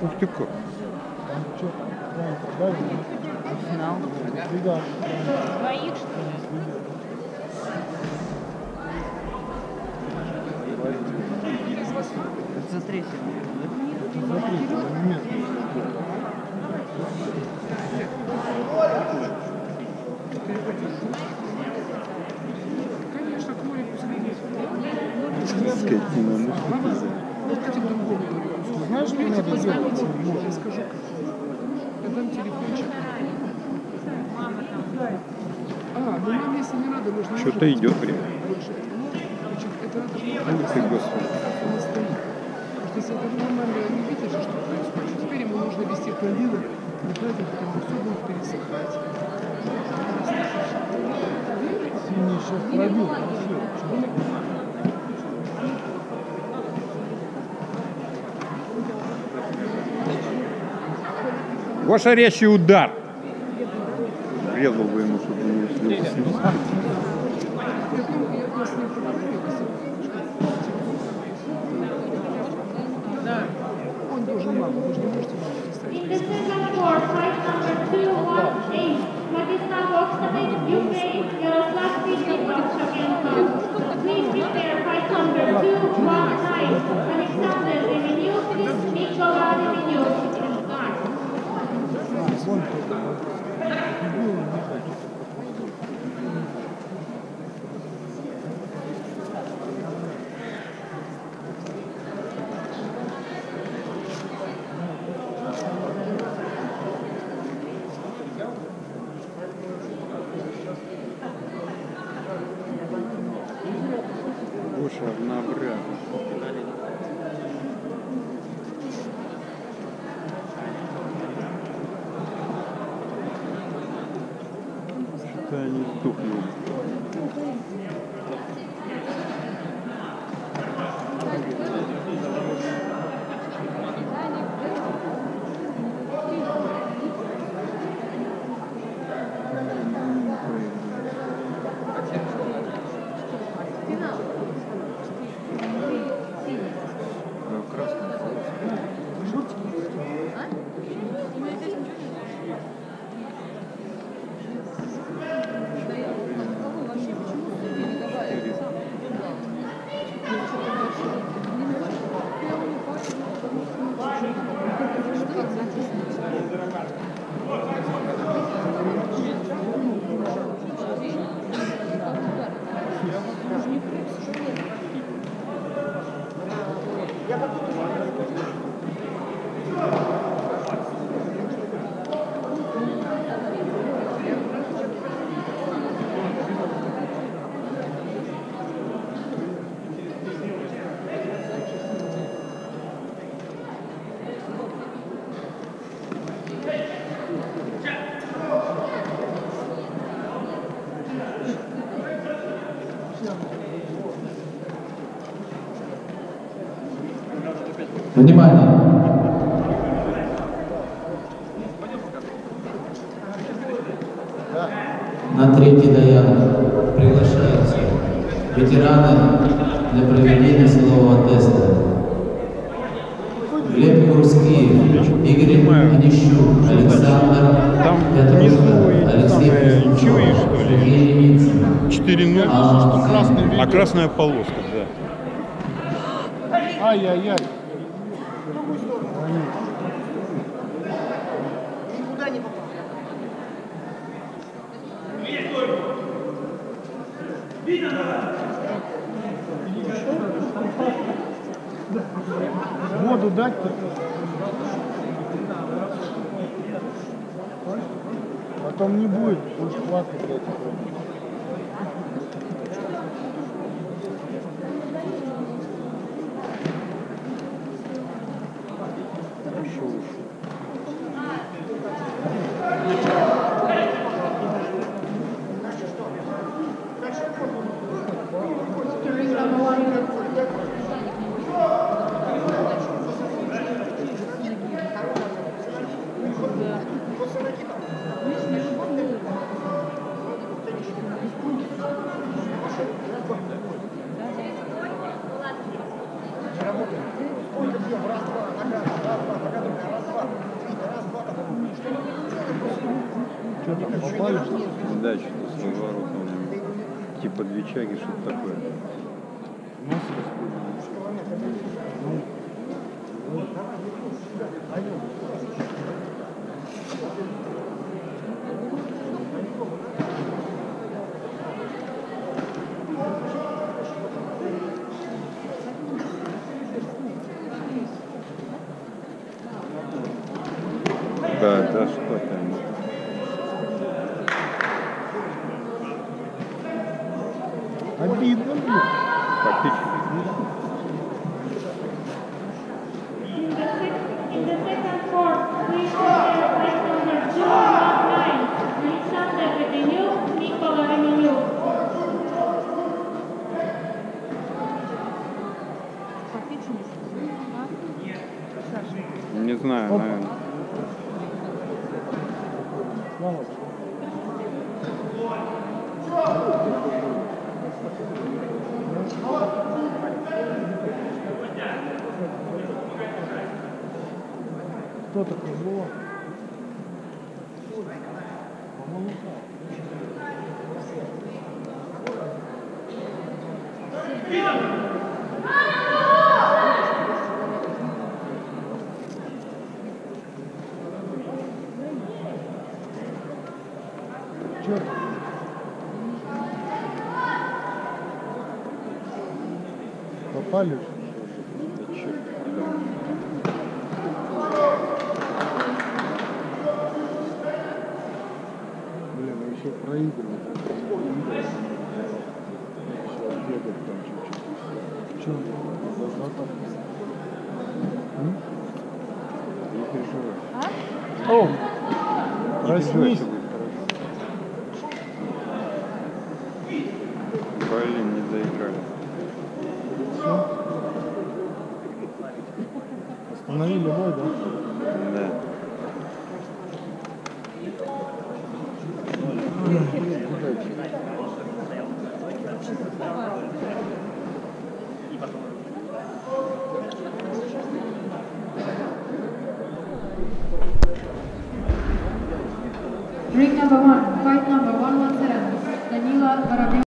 Ух ты как. Финал. Двоих, что ли? За третьим. За третьим, нет. Конечно, к морю Скотина, ну что ты за... Давайте другому говорю. Знаешь, что надо делать? Позвоните мне, я скажу. Я дам телефончик. Ну нам, если не надо, нужно... Что-то идет время. Больше. Значит, это надо... Ух ты, Господи. Потому что если это нормально, не видишь, что происходит. Теперь ему нужно вести правила, потому все будет пересыхать. Синий сейчас пробил. Вошарящий удар. Врезал бы ему, чтобы не слился. Он должен маму, вы же не можете маму представить. In the second floor, fight number 218, Vladisław Oksanek, UK, Yaroslav Pisnikov, Shakenko. Please prepare fight number 219, Alexander Remenyuk, Nikola Remenyuk. Гоша однообразно. Что-то они тухнут. Внимание! На третий даян приглашаются ветераны для проведения силового теста. Глеб Курский, Игорь Онищук, Александр Петрушко, Алексей Чуешь, что ли? Еремицын. 4-0. А красная полоска, да. Ай-яй-яй. Воду дать-то? Потом не будет, будешь плакать. Попали? Да, что-то с разворотом. Типа две чаги, что-то такое. Да, что там. Обидно, блин. Фактически. In the second court, please prepare fight number 219, Alexander Petenyuk, Nicola Remenyuk. Не знаю, наверное. Слава. Кто такой был? По-моему, Черт. Попали? Блин, а еще проигрывают. Еще бегать там чуть-чуть. Че? Не переживай. О! Не переживай, Проснись. всё будет хорошо. Блин, не заиграли. Все. Остановили бой, да? Да. Ring number 1, fight number 117, Danila Vorobyev.